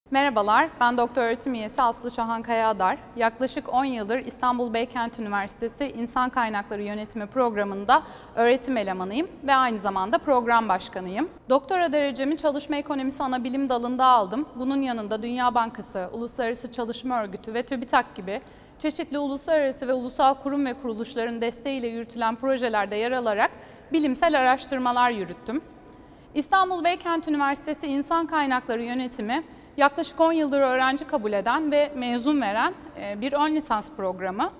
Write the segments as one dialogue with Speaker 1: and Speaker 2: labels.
Speaker 1: Merhabalar, ben doktor öğretim üyesi Aslı Şahan Kaya-Adar. Yaklaşık 10 yıldır İstanbul Beykent Üniversitesi İnsan Kaynakları Yönetimi programında öğretim elemanıyım ve aynı zamanda program başkanıyım. Doktora derecemi çalışma ekonomisi ana bilim dalında aldım. Bunun yanında Dünya Bankası, Uluslararası Çalışma Örgütü ve TÜBİTAK gibi çeşitli uluslararası ve ulusal kurum ve kuruluşların desteğiyle yürütülen projelerde yer alarak bilimsel araştırmalar yürüttüm. İstanbul Beykent Üniversitesi İnsan Kaynakları Yönetimi yaklaşık 10 yıldır öğrenci kabul eden ve mezun veren bir ön lisans programı.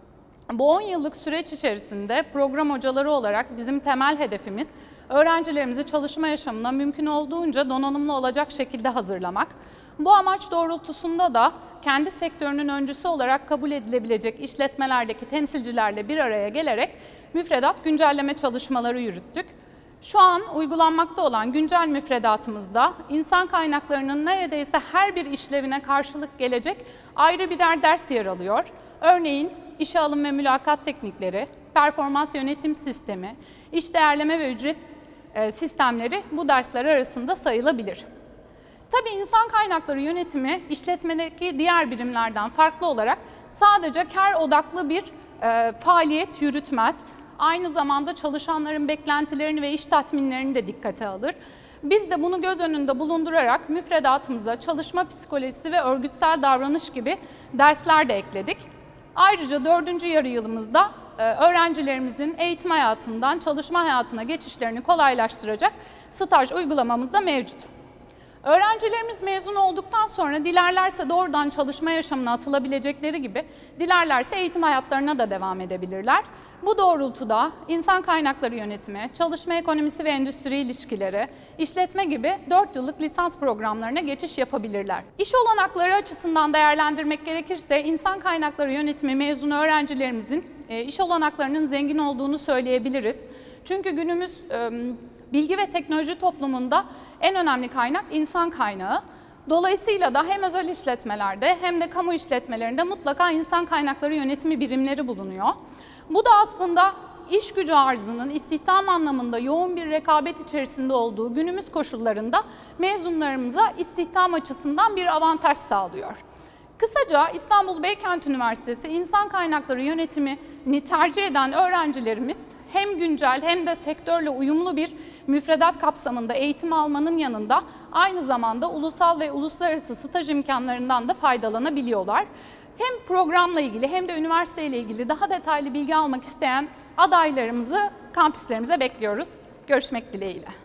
Speaker 1: Bu 10 yıllık süreç içerisinde program hocaları olarak bizim temel hedefimiz öğrencilerimizi çalışma yaşamına mümkün olduğunca donanımlı olacak şekilde hazırlamak. Bu amaç doğrultusunda da kendi sektörünün öncüsü olarak kabul edilebilecek işletmelerdeki temsilcilerle bir araya gelerek müfredat güncelleme çalışmaları yürüttük. Şu an uygulanmakta olan güncel müfredatımızda insan kaynaklarının neredeyse her bir işlevine karşılık gelecek ayrı birer ders yer alıyor. Örneğin işe alım ve mülakat teknikleri, performans yönetim sistemi, iş değerleme ve ücret sistemleri bu dersler arasında sayılabilir. Tabii insan kaynakları yönetimi işletmedeki diğer birimlerden farklı olarak sadece kar odaklı bir faaliyet yürütmez. Aynı zamanda çalışanların beklentilerini ve iş tatminlerini de dikkate alır. Biz de bunu göz önünde bulundurarak müfredatımıza çalışma psikolojisi ve örgütsel davranış gibi dersler de ekledik. Ayrıca 4. yarı yılımızda öğrencilerimizin eğitim hayatından çalışma hayatına geçişlerini kolaylaştıracak staj uygulamamız da mevcut. Öğrencilerimiz mezun olduktan sonra dilerlerse doğrudan çalışma yaşamına atılabilecekleri gibi dilerlerse eğitim hayatlarına da devam edebilirler. Bu doğrultuda insan kaynakları yönetimi, çalışma ekonomisi ve endüstri ilişkileri, işletme gibi 4 yıllık lisans programlarına geçiş yapabilirler. İş olanakları açısından değerlendirmek gerekirse insan kaynakları yönetimi mezunu öğrencilerimizin iş olanaklarının zengin olduğunu söyleyebiliriz. Çünkü günümüz bilgi ve teknoloji toplumunda en önemli kaynak insan kaynağı. Dolayısıyla da hem özel işletmelerde hem de kamu işletmelerinde mutlaka insan kaynakları yönetimi birimleri bulunuyor. Bu da aslında iş gücü arzının istihdam anlamında yoğun bir rekabet içerisinde olduğu günümüz koşullarında mezunlarımıza istihdam açısından bir avantaj sağlıyor. Kısaca İstanbul Beykent Üniversitesi İnsan Kaynakları Yönetimi'ni tercih eden öğrencilerimiz hem güncel hem de sektörle uyumlu bir müfredat kapsamında eğitim almanın yanında aynı zamanda ulusal ve uluslararası staj imkanlarından da faydalanabiliyorlar. Hem programla ilgili hem de üniversiteyle ilgili daha detaylı bilgi almak isteyen adaylarımızı kampüslerimize bekliyoruz. Görüşmek dileğiyle.